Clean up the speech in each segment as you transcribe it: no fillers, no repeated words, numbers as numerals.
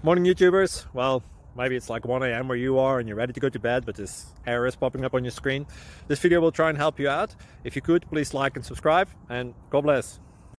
Morning YouTubers. Well, maybe it's like 1 a.m. where you are and you're ready to go to bed, but this error is popping up on your screen. This video will try and help you out. If you could, please like and subscribe, and God bless.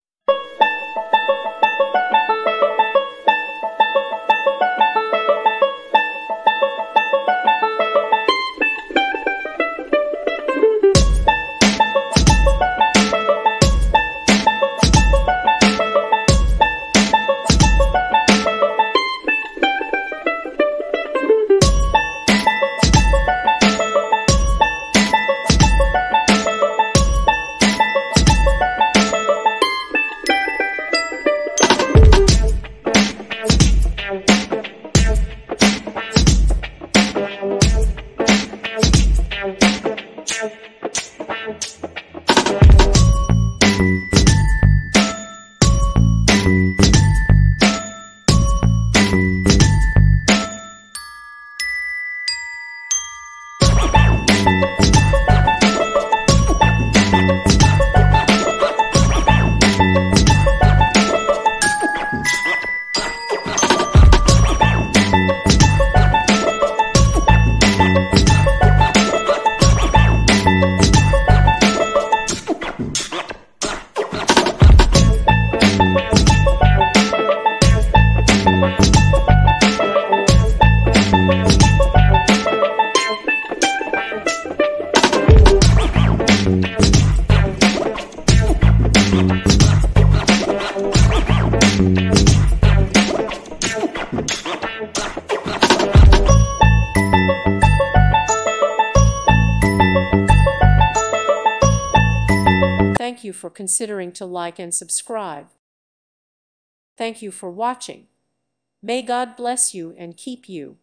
Thank you for considering to like and subscribe. Thank you for watching. May God bless you and keep you.